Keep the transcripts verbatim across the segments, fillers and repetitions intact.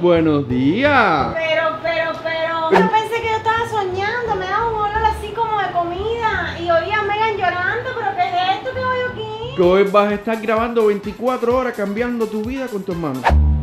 buenos días. Pero, pero, pero. Yo pensé que yo estaba soñando. Me daba un olor así como de comida. Y oía a Megan llorando. ¿Pero qué es esto que oigo aquí? Que hoy vas a estar grabando veinticuatro horas cambiando tu vida con tu hermano.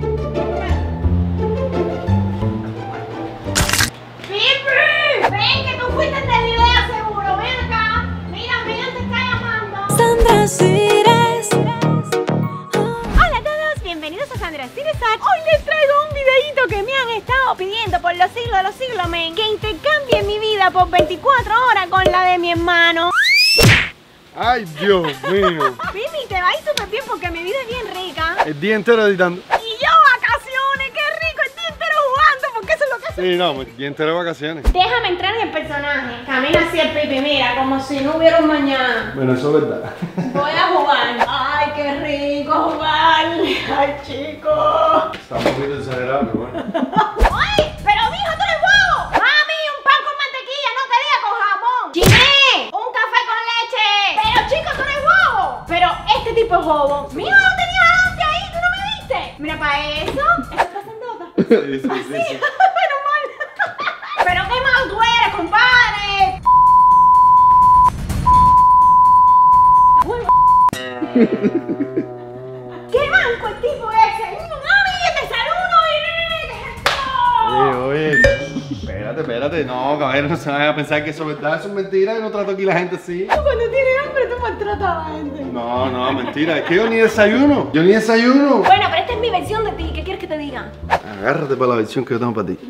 ¡Pipi! ¡Ven, que tú fuiste de la idea seguro! ¡Ven acá! Mira, Megan te está llamando. Sandra Cires. Hola a todos, bienvenidos a Sandra Cires. Hoy les traigo un videito que me han estado pidiendo por los siglos de los siglos, men. Que intercambie mi vida por veinticuatro horas con la de mi hermano. Ay, Dios mío. Pipi, te va a ir súper bien porque mi vida es bien rica. El día entero editando. Y yo vacaciones, qué rico, el día entero jugando, porque eso es lo que hace. Sí, no, el día entero de vacaciones. Déjame entrar en el personaje. Camina así el Pipi, mira, como si no hubiera un mañana. Bueno, eso es verdad. Voy a jugar. Ay, qué rico jugar. Ay, chico. Está un poquito exagerado, pero bueno. ¡Ay! ¡Pero mijo, tú eres bobo! ¡Mami, un pan con mantequilla! ¡No te diga con jamón! ¡Chiné! ¡Un café con leche! ¡Pero chico, tú eres bobo! Pero este tipo es bobo. ¡Mijo, lo tenías adelante ahí! ¿Tú no me viste? Mira, para eso. Eso está sandota. Sí, sí, sí, sí. Menos mal. ¡Pero qué mal tú eres, compadre! ¡Qué manco el tipo ese! ¡Mami, el desayuno! ¿Qué es esto? Oye, oye. Espérate, espérate. No, caballero, no se vayan a pensar que eso es verdad. Eso es mentira. Yo no trato aquí a la gente así. Tú cuando tienes hambre, tú maltratas a la gente. No, no, mentira. Es que yo ni desayuno. Yo ni desayuno. Bueno, pero esta es mi versión de ti. ¿Qué quieres que te diga? Agárrate para la versión que yo tengo para ti.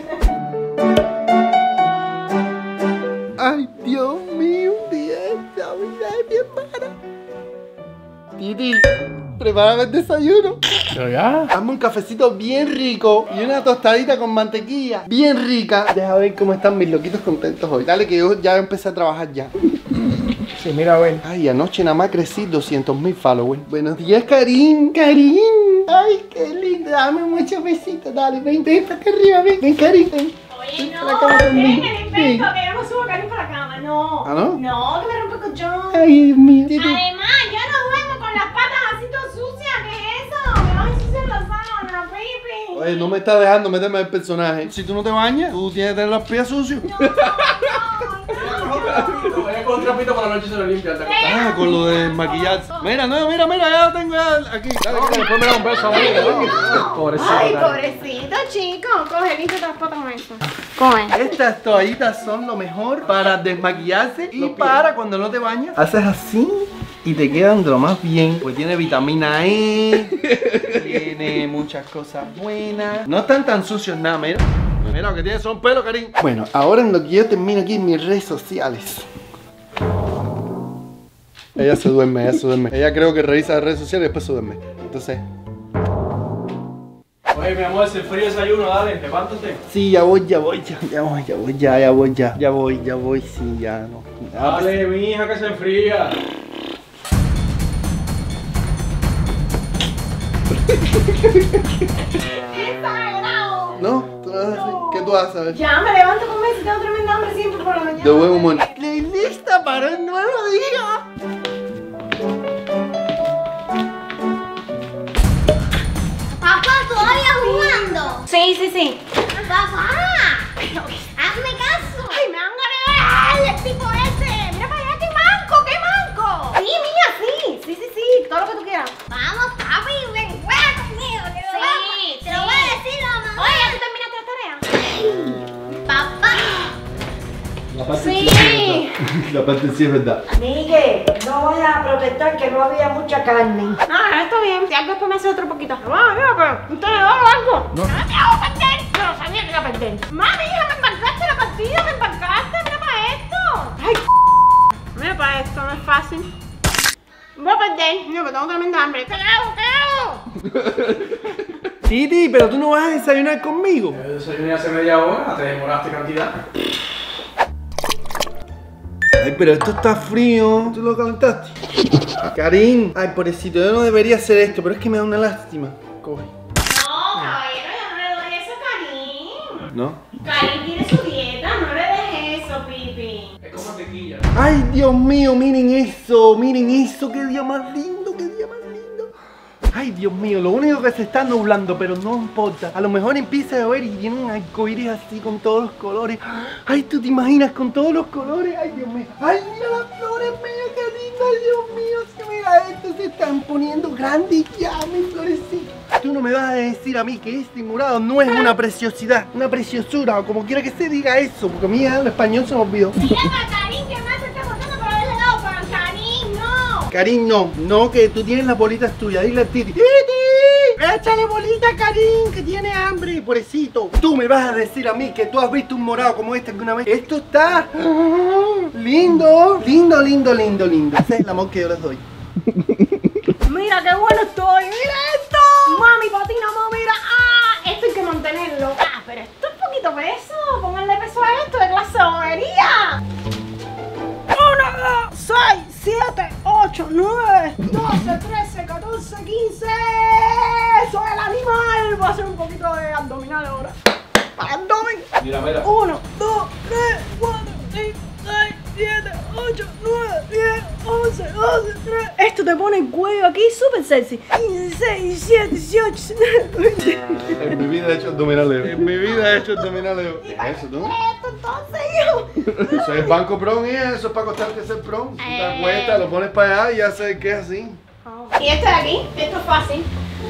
Ay, Dios mío, un día esta vida es bien para. Titi, prepárame el desayuno. Pero ya. Hazme un cafecito bien rico y una tostadita con mantequilla bien rica. Deja ver cómo están mis loquitos contentos hoy. Dale que yo ya empecé a trabajar ya. Sí, mira, ven. Ay, anoche nada más crecí doscientos mil followers. Buenos días, Karim. Karim. Ay, qué lindo. Dame muchos besitos. Dale, ven, ven para acá arriba. Ven, ven, Karim. Ven. Oye, Ven no, para la cama ven, conmigo. el invento, Ven. que yo no subo a Karim para la cama, no. ¿Ah, no? No, que me rompe el colchón. Ay, Dios mío. Titi. Además, yo no duermo con las patas así todas sucias, ¿qué es eso? Me vas a ensuciar las sábanas, baby. Oye, no me estás dejando meterme en el personaje. Si tú no te bañas, tú tienes que tener los pies sucios. Vaya con un trapito para la noche y se lo limpian. Ah, con lo de maquillarse. Mira, no, mira, mira, ya lo tengo ya aquí. Dale, dale, después me da un beso a mí. Pobrecito. Ay, dale. pobrecito, chico. Coge, listo las patas con eso. Coge. Estas toallitas son lo mejor para desmaquillarse y para cuando no te bañas. Haces así y te quedan de lo más bien. Pues tiene vitamina E, tiene muchas cosas buenas. No están tan sucios nada, mira. Mira, lo que tiene son pelos, Karim. Bueno, ahora en lo que yo termino aquí en mis redes sociales. Ella se duerme, ella se duerme. Ella creo que revisa las redes sociales y después se duerme. Entonces... Oye, mi amor, se frío desayuno, dale, levántate. Sí, ya voy, ya voy, ya, ya voy, ya voy, ya, ya voy, ya. Ya voy, ya voy, sí, ya no. Ya, Dale, mi hija, que se enfría. ¿No? ¿Tú no vas a hacer? ¿Qué tú vas a saber? Ya me levanto con eso, tengo tremenda hambre siempre por la mañana. De buen humor. Estoy lista para el nuevo día. Papá, ¿todavía jugando? Sí, sí, sí. Papá, hazme caso. Ay, me dan ganas de... ¡Ay, el tipo ese! Mira para allá, qué manco, qué manco. Sí, mía, sí. Sí, sí, sí, todo lo que tú quieras. Vamos, papi, ven, juega conmigo. Que Sí, vamos. Te lo sí. voy a decir a mamá. Oye, ¿ya tú terminaste la tarea? Papá. La parte Sí. es verdad. La parte sí es verdad. Miguel, no vayas a protestar que no había mucha carne. Ah, está bien. Si algo después me hace otro poquito. Vamos, mira, pero usted le da algo. No. me hago perder. Yo no sabía que iba a perder. Mami, hija, me embarcaste la partida, me embarcaste. Mira para esto. Ay, mira para esto, no es fácil. Voy a perder. Mira, que tengo tremenda hambre. ¿Qué hago? ¿Qué hago? Titi, pero tú no vas a desayunar conmigo. Yo desayuné hace media hora, te demoraste cantidad. Ay, pero esto está frío. ¿Tú lo calentaste? Karim. Ay, pobrecito, yo no debería hacer esto, pero es que me da una lástima. Coge. No, caballero, yo no le doy eso a Karim. ¿No? Karim tiene su dieta, no le dejes eso, Pipi. Es como mantequilla. Ay, Dios mío, miren eso, miren eso. Qué día más lindo, qué día más lindo. Ay, Dios mío, lo único que se está nublando, pero no importa. A lo mejor empieza a llover y viene un arcoíris así con todos los colores. Ay, ¿tú te imaginas con todos los colores? Ay, Dios mío. Ay, mira las flores, mira qué lindas, Dios mío. Es que mira, estos se están poniendo grandes ya, mis florecitas. Tú no me vas a decir a mí que este morado no es una preciosidad, una preciosura, o como quiera que se diga eso, porque a mí el español se me olvidó. Karin, ¿qué más se está contando por haberle dado pan? Karin, no. Karin, no, no, que tú tienes las bolitas tuyas. Dile a Titi. ¡Titi! Échale bolita a Karin, que tiene hambre, pobrecito. Tú me vas a decir a mí que tú has visto un morado como este alguna vez. Esto está lindo, lindo, lindo, lindo, lindo. Ese es el amor que yo les doy. Mira qué bueno estoy, mira esto. Mami, patina, mami, mira. Ah, esto hay que mantenerlo. Ah, pero esto es poquito peso. Pónganle peso a esto de clase bobería. uno, dos, seis, siete, ocho, nueve, doce, trece, catorce, quince. Eso es el animal. Voy a hacer un poquito de abdominal ahora. Abdomen. Mira, mira. uno, dos, tres, cuatro, cinco, seis, siete, ocho, nueve, diez, once, doce, trece. Esto te pone el cuello aquí súper sexy. dieciséis, diecisiete, dieciocho, diecinueve, veinte. En mi vida he hecho abdominales. En mi vida he hecho abdominales. ¿Qué es eso, tú? Esto entonces yo. Eso es banco prom, hija. Eso es para costarte ser prom. Tú te Eh. acuestas, lo pones para allá y ya sabes que es así. Y esto de aquí, esto es fácil.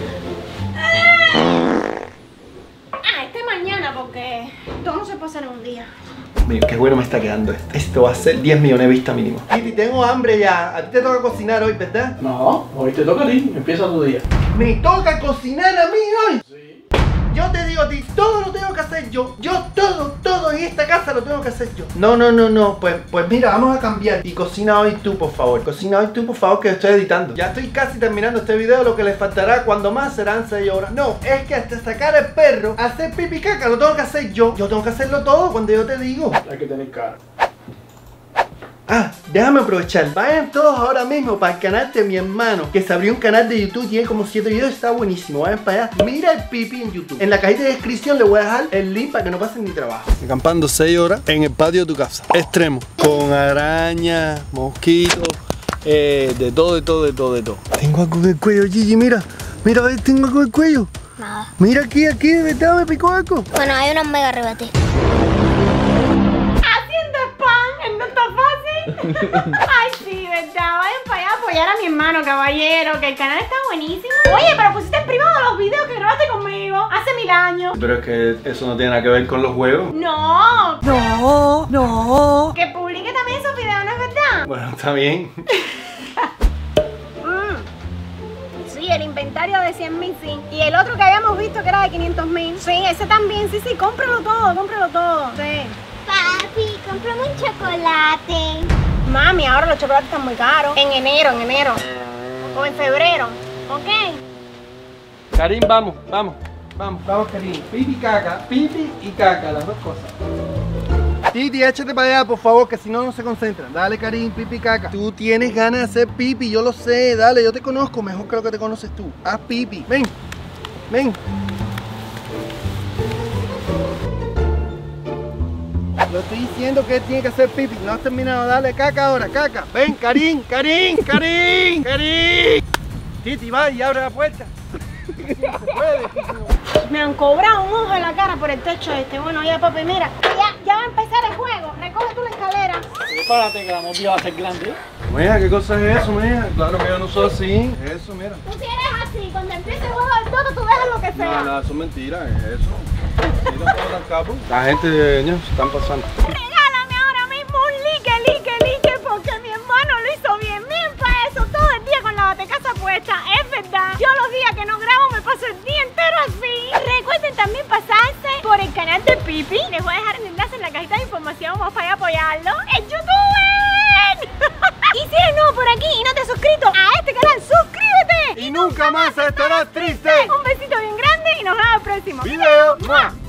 Ah, este mañana porque todo no se puede hacer en un día. Mira, qué bueno me está quedando esto. Esto va a ser diez millones de vistas mínimo. Titi, tengo hambre ya. A ti te toca cocinar hoy, ¿verdad? No, hoy te toca a ti. Empieza tu día. ¿Me toca cocinar a mí hoy? Sí. Yo te digo a ti, todo lo tengo que hacer yo. Yo todo, todo en esta casa lo tengo que hacer yo. No, no, no, no. Pues, pues mira, vamos a cambiar. Y cocina hoy tú, por favor. Cocina hoy tú, por favor, que estoy editando. Ya estoy casi terminando este video. Lo que les faltará cuando más serán seis horas. No, es que hasta sacar el perro, hacer pipi caca, lo tengo que hacer yo. Yo tengo que hacerlo todo cuando yo te digo. Hay que tener cara. Ah, déjame aprovechar. Vayan todos ahora mismo para el canal de mi hermano, que se abrió un canal de YouTube, tiene como siete videos, está buenísimo. Vayan para allá. Mira el pipi en YouTube. En la cajita de descripción le voy a dejar el link para que no pasen ni trabajo. Acampando seis horas en el patio de tu casa. Extremo. Con arañas, mosquitos, eh, de todo, de todo, de todo, de todo. Tengo algo en el cuello, Gigi, mira. Mira, a ver, tengo algo en el cuello. Nada. Mira aquí, aquí, de verdad me picó algo. Bueno, hay una mega arriba de ti. Haciendo spam, no está fácil. Ay, sí, verdad. Vayan para allá a apoyar a mi hermano, caballero, que el canal está buenísimo. Oye, pero pusiste en privado los videos que grabaste conmigo hace mil años. Pero es que eso no tiene nada que ver con los juegos. No. No, no. Que publique también esos videos, ¿no es verdad? Bueno, está bien. Mm. Sí, el inventario de cien mil, sí. Y el otro que habíamos visto que era de quinientos mil. Sí, ese también, sí, sí, cómpralo todo, cómpralo todo. Sí. Papi, cómprame un chocolate. Mami, ahora los chocolates están muy caros. En enero, en enero. O en febrero. ¿Ok? Karin, vamos, vamos, vamos, vamos, Karin. Pipi y caca, pipi y caca, las dos cosas. Titi, échate para allá, por favor, que si no, no se concentran. Dale, Karin, pipi y caca. Tú tienes ganas de hacer pipi, yo lo sé. Dale, yo te conozco mejor que lo que te conoces tú. Haz pipi. Ven, ven. Lo estoy diciendo que él tiene que hacer pipi. No has terminado. Dale, caca ahora, caca. Ven, Karin, Karin, Karin, Karin. Titi, va y abre la puerta. Sí, se puede. Me han cobrado un ojo en la cara por el techo este. Bueno, ya, papi, mira. Ya, ya va a empezar el juego. Recoge tú la escalera. Prepárate que la movida va a ser grande. Mira, ¿qué cosa es eso, mija? Claro que yo no soy así. Eso, mira. Tú si eres así. Cuando empiece el juego del todo, tú dejas lo que sea. No, no, eso es mentira, es eso. Sí, no puedo tan capo. La gente, niños, se están pasando. Regálame ahora mismo un like, like, like, porque mi hermano lo hizo bien. Bien para eso, todo el día con la batecasa puesta. Es verdad. Yo los días que no grabo me paso el día entero así. Recuerden también pasarse por el canal de Pipi. Les voy a dejar el enlace en la cajita de información. Vamos para allá a apoyarlo. ¡El youtuber! Y si eres nuevo por aquí y no te has suscrito a este canal, suscríbete. Y nunca más estarás triste. Un besito bien grande y nos vemos al próximo Video. ¡Mua!